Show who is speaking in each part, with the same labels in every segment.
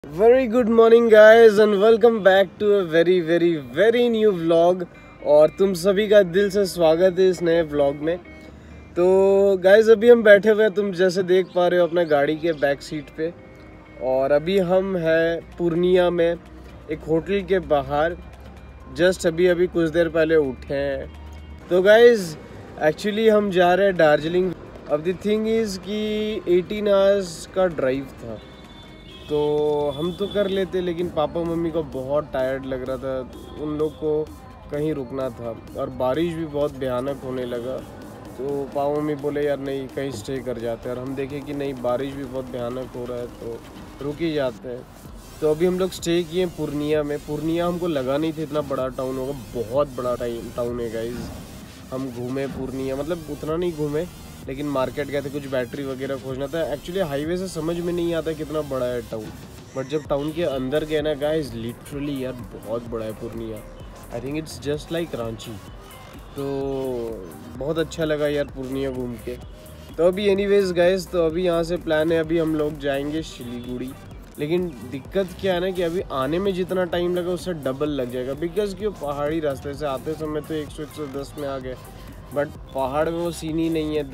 Speaker 1: Very good morning guys and welcome back to a very new vlog. और तुम सभी का दिल से स्वागत है इस नए व्लॉग में। तो गाइज अभी हम बैठे हुए हैं, तुम जैसे देख पा रहे हो अपने गाड़ी के बैक सीट पे। और अभी हम हैं पूर्णिया में एक होटल के बाहर। जस्ट अभी कुछ देर पहले उठे हैं। तो गाइज एक्चुअली हम जा रहे हैं दार्जिलिंग। अब द थिंग इज़ कि 18 आवर्स का ड्राइव था, तो हम तो कर लेते, लेकिन पापा मम्मी को बहुत टायर्ड लग रहा था। उन लोग को कहीं रुकना था और बारिश भी बहुत भयानक होने लगा। तो पापा मम्मी बोले यार नहीं, कहीं स्टे कर जाते हैं। और हम देखे कि नहीं, बारिश भी बहुत भयानक हो रहा है तो रुक ही जाते हैं। तो अभी हम लोग स्टे किए पूर्णिया में। पूर्णिया हमको लगा नहीं था इतना बड़ा टाउन होगा, बहुत बड़ा टाउन है गाइज। हम घूमे पूर्णिया, मतलब उतना नहीं घूमे, लेकिन मार्केट गए थे, कुछ बैटरी वगैरह खोजना था। एक्चुअली हाईवे से समझ में नहीं आता कितना बड़ा है टाउन, बट जब टाउन के अंदर गए ना गाइस, लिटरली यार बहुत बड़ा है Purnia. I think it's just like Ranchi. तो बहुत अच्छा लगा यार पूर्णिया घूम के। तो अभी एनीवेज गाइस, तो अभी यहाँ से प्लान है, अभी हम लोग जाएंगे सिलीगुड़ी। लेकिन दिक्कत क्या है ना कि अभी आने में जितना टाइम लगा उससे डबल लग जाएगा, बिकॉज कि पहाड़ी रास्ते से आते समय तो 100-110 में आ गए, बट पहाड़ में वो सीन ही नहीं है।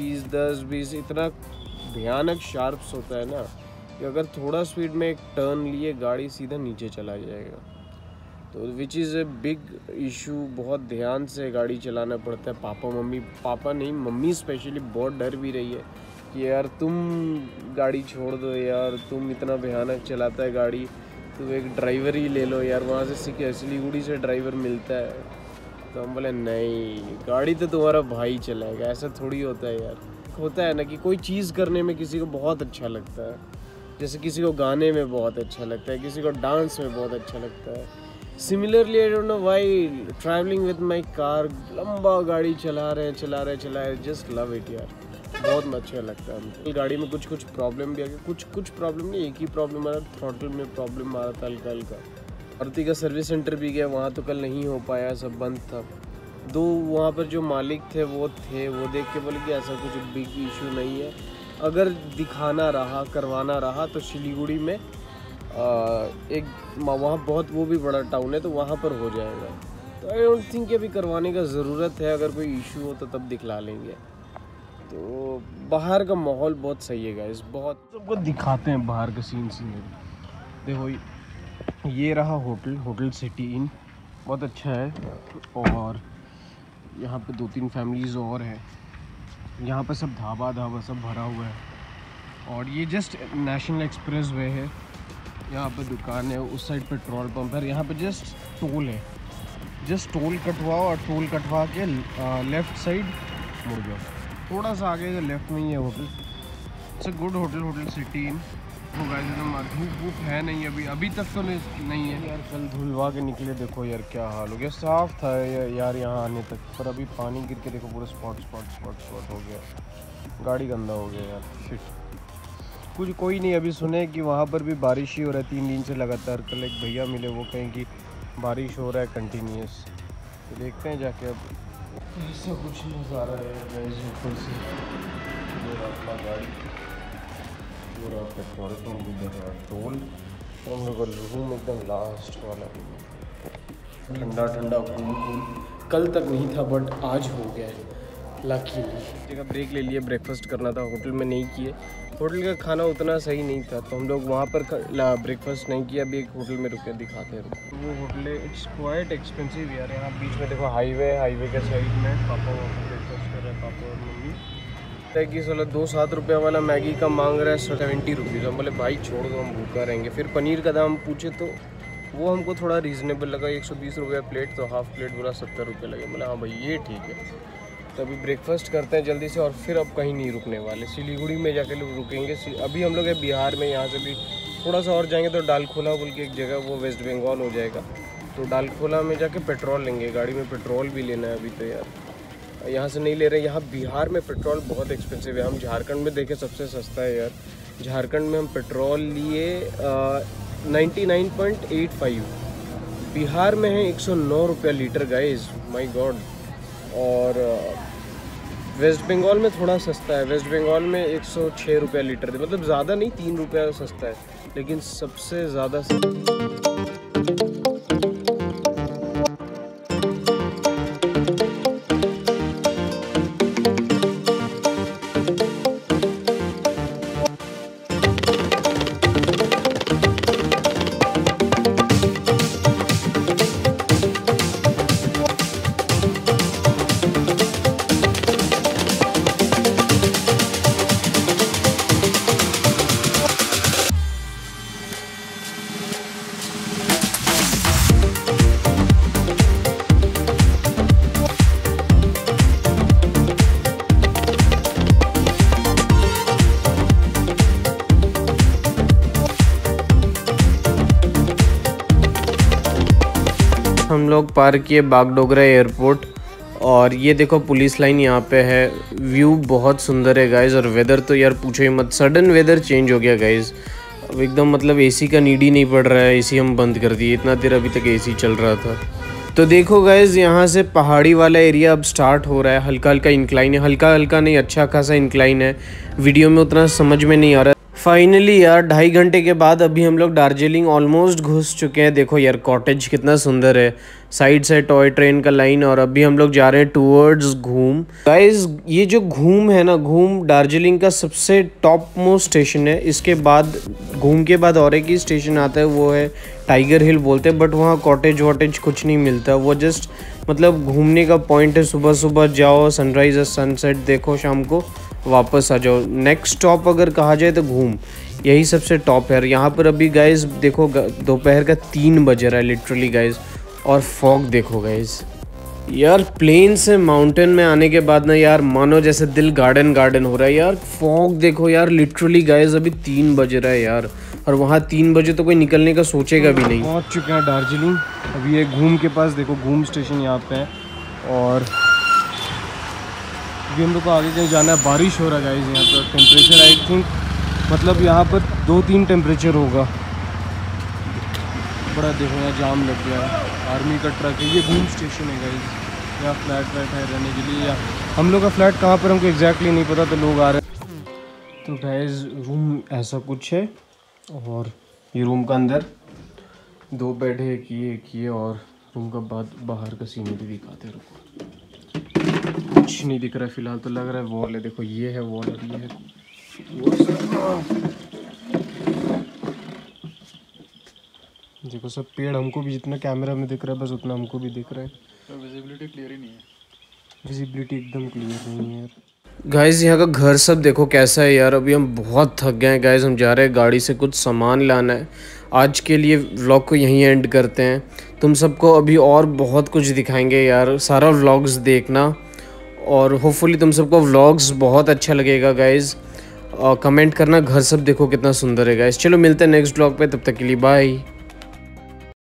Speaker 1: 10-20 इतना भयानक शार्प्स होता है ना कि अगर थोड़ा स्पीड में एक टर्न लिए गाड़ी सीधा नीचे चला जाएगा। तो which is a big issue. बहुत ध्यान से गाड़ी चलाना पड़ता है। पापा नहीं, मम्मी स्पेशली बहुत डर भी रही है कि यार तुम गाड़ी छोड़ दो यार, तुम इतना भयानक चलाता है गाड़ी, तुम एक ड्राइवर ही ले लो यार, वहाँ से सिलीगुड़ी से ड्राइवर मिलता है। तो हम बोले नहीं, गाड़ी तो तुम्हारा भाई चलाएगा। ऐसा थोड़ी होता है यार। होता है ना कि कोई चीज़ करने में किसी को बहुत अच्छा लगता है, जैसे किसी को गाने में बहुत अच्छा लगता है, किसी को डांस में बहुत अच्छा लगता है। Similarly I don't know why travelling with my car, लंबा गाड़ी चला रहे, जस्ट लव इट यार, बहुत अच्छा लगता है हमको। गाड़ी में कुछ प्रॉब्लम भी आ गया, कुछ प्रॉब्लम नहीं, एक ही प्रॉब्लम आ रहा, थ्रॉटल में प्रॉब्लम आ रहा था हल्का। आरती का सर्विस सेंटर भी गया, वहाँ तो कल नहीं हो पाया, सब बंद था। दो वहाँ पर जो मालिक थे वो देख के बोले कि ऐसा कुछ बिग इशू नहीं है, अगर दिखाना रहा करवाना रहा तो सिलीगुड़ी में एक वहाँ बहुत वो भी बड़ा टाउन है, तो वहाँ पर हो जाएगा। तो आई डोंट थिंक अभी करवाने का ज़रूरत है, अगर कोई इशू हो तो तब दिखला लेंगे। तो बाहर का माहौल बहुत सही है गाइस, बहुत सबको दिखाते हैं बाहर का सीन। देखो ये रहा होटल सिटी इन, बहुत अच्छा है। और यहाँ पे 2-3 फैमिलीज़ और हैं। यहाँ पे सब ढाबा सब भरा हुआ है। और ये जस्ट नेशनल एक्सप्रेस वे है, यहाँ पे दुकान है, उस साइड पेट्रोल पंप है, यहाँ पे जस्ट टोल है। जस्ट टोल कटवाओ और टोल कटवा के लेफ़्ट साइड मुड़ जाओ, थोड़ा सा आगे लेफ़्ट में ही है hotel. It's a good hotel city in. तो गाइस धूप है नहीं, अभी तक तो नहीं है यार। कल धुलवा के निकले, देखो यार क्या हाल हो गया। साफ था यार यहाँ आने तक, पर अभी पानी गिर के देखो पूरा स्पॉट हो गया, गाड़ी गंदा हो गया यार। शिट। कोई नहीं, अभी सुने कि वहाँ पर भी बारिश ही हो रहा है 3 दिन से लगातार। कल एक भैया मिले, वो कहें कि बारिश हो रहा है कंटिन्यूस। तो देखते हैं जाके। अब ऐसा कुछ नज़ारा है ऊपर से, अपना गाड़ी पूरा पेट्रोल पंप इधर टोल। तो हम लोग रूम एकदम लास्ट वाला, ठंडा कूल। कल तक नहीं था बट आज हो गया है लकीली। जगह ब्रेक ले लिए, ब्रेकफास्ट करना था, होटल में नहीं किए। होटल का खाना उतना सही नहीं था, तो हम लोग वहाँ पर ब्रेकफास्ट नहीं किया। अभी एक होटल में रुके, दिखाते हैं। वो होटल है, इट्स क्वाइट एक्सपेंसिव यार। यहाँ बीच में देखो हाईवे के साइड में पापा ब्रेकफास्ट कर रहे हैं, पापा और मम्मी। कि 2-7 रुपये वाला मैगी का मांग रहा है 70 रुपीज़। हम बोले भाई छोड़ दो, हम भूखा रहेंगे। फिर पनीर का दाम पूछे तो वो हमको थोड़ा रीज़नेबल लगा, 120 रुपये प्लेट, तो हाफ़ प्लेट बोला 70 रुपये लगे। बोला हाँ भाई ये ठीक है। तो अभी ब्रेकफास्ट करते हैं जल्दी से, और फिर अब कहीं नहीं रुकने वाले, सिलीगुड़ी में जाके लोग रुकेंगे। अभी हम लोग है बिहार में, यहाँ से भी थोड़ा सा और जाएंगे तो डालखोला बोल के एक जगह, वो वेस्ट बंगाल हो जाएगा। तो डालखोला में जाके पेट्रोल लेंगे, गाड़ी में पेट्रोल भी लेना है अभी तो यार। यहाँ से नहीं ले रहे, यहाँ बिहार में पेट्रोल बहुत एक्सपेंसिव है। हम झारखंड में देखे सबसे सस्ता है यार। झारखंड में हम पेट्रोल लिए 99.85, बिहार में है 109 रुपया लीटर गाइस, माय गॉड। और वेस्ट बंगाल में थोड़ा सस्ता है। वेस्ट बंगाल में 106 रुपये लीटर, मतलब ज़्यादा नहीं, 3 रुपये सस्ता है, लेकिन सबसे ज़्यादा हम लोग पार किए बागडोगरा एयरपोर्ट और ये देखो पुलिस लाइन यहाँ पे है। व्यू बहुत सुंदर है गाइज, और वेदर तो यार पूछो ही मत, सडन वेदर चेंज हो गया गाइज। अब एकदम मतलब एसी का नीड ही नहीं पड़ रहा है, एसी हम बंद कर दिए, इतना देर अभी तक एसी चल रहा था। तो देखो गाइज यहाँ से पहाड़ी वाला एरिया अब स्टार्ट हो रहा है, हल्का हल्का इंक्लाइन है, हल्का हल्का नहीं अच्छा खासा इंक्लाइन है, वीडियो में उतना समझ में नहीं आ रहा। फाइनली यार 2.5 घंटे के बाद अभी हम लोग दार्जिलिंग ऑलमोस्ट घुस चुके हैं। देखो यार कॉटेज कितना सुंदर है, साइड से टॉय ट्रेन का लाइन, और अभी हम लोग जा रहे हैं टूवर्ड्स घूम। गाइज ये जो घूम है ना, घूम दार्जिलिंग का सबसे टॉप मोस्ट स्टेशन है। इसके बाद घूम के बाद और एक ही स्टेशन आता है, वो है टाइगर हिल बोलते हैं, बट वहाँ कॉटेज वॉटेज कुछ नहीं मिलता, वो जस्ट मतलब घूमने का पॉइंट है। सुबह सुबह जाओ, सनराइज और सनसेट देखो, शाम को वापस आ जाओ। नेक्स्ट स्टॉप अगर कहा जाए तो घूम, यही सबसे टॉप है। यहाँ पर अभी गाइज देखो दोपहर का 3 बज रहा है लिटरली गाइज, और फॉग देखो गाइज। यार प्लेन से माउंटेन में आने के बाद ना यार मानो जैसे दिल गार्डन गार्डन हो रहा है यार। फॉग देखो यार लिटरली गाइज, अभी 3 बज रहा है यार, और वहाँ 3 बजे तो कोई निकलने का सोचेगा भी नहीं। पहुँच चुके हैं दार्जिलिंग। अभी ये घूम के पास देखो, घूम स्टेशन यहाँ पे है, और अभी हम लोग को आगे कहीं जाना है। बारिश हो रहा है गाइज यहाँ पर, टेम्परेचर आई थिंक मतलब यहाँ पर 2-3 टेम्परेचर होगा। बड़ा देखो यहाँ जाम लग गया है, आर्मी का ट्रक है। ये घूम स्टेशन है गाइज, यहाँ फ्लैट व्लैट है रहने के लिए, या हम लोग का फ्लैट कहाँ पर हमको एग्जैक्टली नहीं पता, तो लोग आ रहे हैं। तो गाइज रूम ऐसा कुछ है, और ये रूम का अंदर 2 बेड है, एक ये, और रूम का बाद बाहर का सीन भी दिखाते। रुको, कुछ नहीं दिख रहा है फिलहाल, तो लग रहा है वॉल है। देखो ये है वॉल, और ये है देखो सब पेड़, हमको भी जितना कैमरा में दिख रहा है बस उतना हमको भी दिख रहा है। विजिबिलिटी क्लियर ही नहीं है, विजिबिलिटी एकदम क्लियर नहीं है यार। गाइज यहाँ का घर सब देखो कैसा है यार। अभी हम बहुत थक गए हैं गाइज, हम जा रहे हैं गाड़ी से कुछ सामान लाना है। आज के लिए व्लॉग को यहीं एंड करते हैं। तुम सबको अभी और बहुत कुछ दिखाएंगे यार, सारा व्लॉग्स देखना, और होपफुली तुम सबको व्लॉग्स बहुत अच्छा लगेगा गाइज। कमेंट करना, घर सब देखो कितना सुंदर है गाइज। चलो मिलते हैं नेक्स्ट व्लॉग पे, तब तक के लिए बाय।